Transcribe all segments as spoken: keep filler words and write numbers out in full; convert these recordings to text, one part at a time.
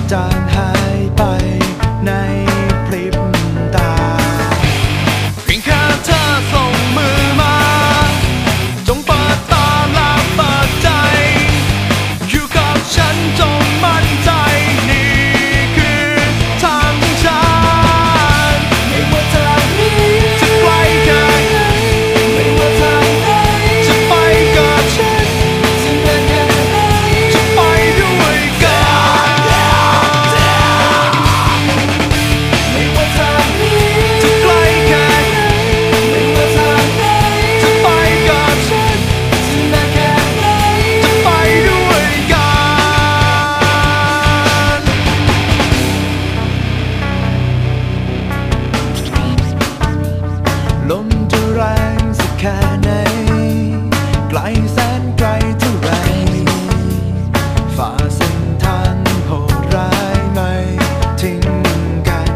จางหายไปในพริบตาเพียงแค่เธอส่งมือมาจงเปิดตาและเปิดใจอยู่กับฉันจงมั่นใจนี่คือทางฉันไม่ว่าทางนี้จะไกลแค่ไหนไม่ว่าทางไหนจะไปกับฉันจะนานแค่ไหนจะไปด้วยกันไม่ว่าทางนี้จะไกลแค่ไหนไม่ว่าทางไหนจะไปกับฉันจะนานแค่ไหนจะไปด้วยกันลมจะแรงสักแค่ไหนไกลแสนไกลเท่าไรฝ่าเส้นทางโหดร้ายไม่ทิ้งกัน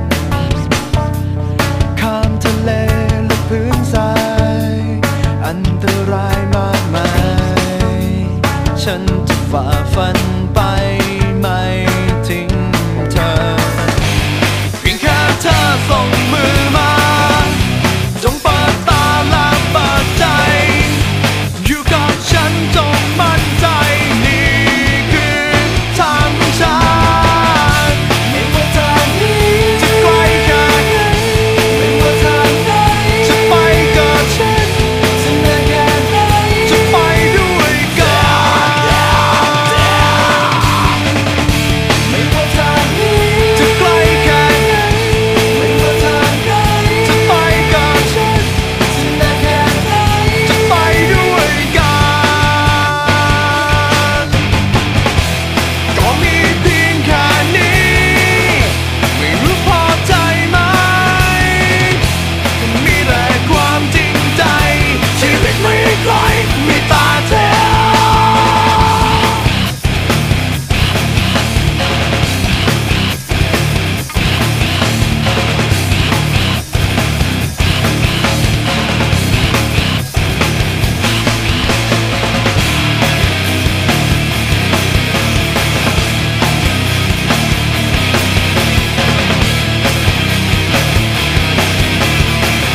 ข้ามทะเลและพื้นทรายอันตรายมากมายฉันจะฝ่าฟันไปไม่ทิ้งเธอเพียงแค่เธอส่งมือมาจงเปิดตาและเปิดใจอยู่กับฉันจงมั่นใจนี่คือทางฉันไม่ว่าทางนี้จะไกลแค่ไหนไม่ว่าทางไหนจะไปกับฉันจะนานแค่ไหนจะไปด้วยกันไม่ว่าทางนี้จะไกลแค่ไหนไม่ว่าทางไหนจะไปกับฉันจะนานแค่ไหนจะไปด้วยกันก็มีเพียงแค่นี้ไม่รู้พอใจไหมมีแต่ความจริงใจชีวิตไม่ไกลมีตาเธอ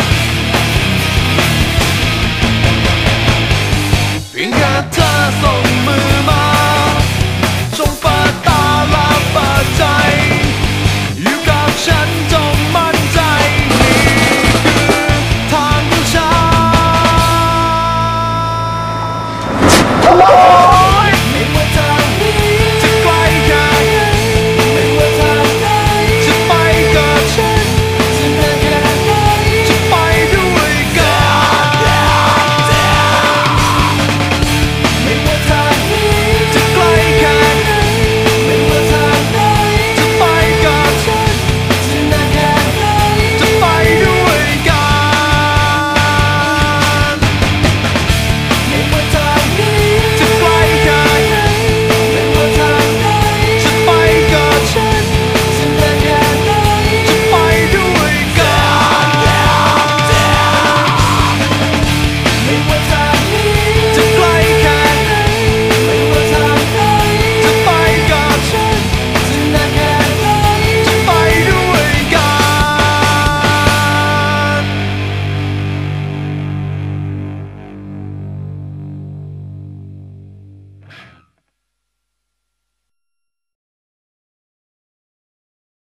เพียงแค่เธอส่ง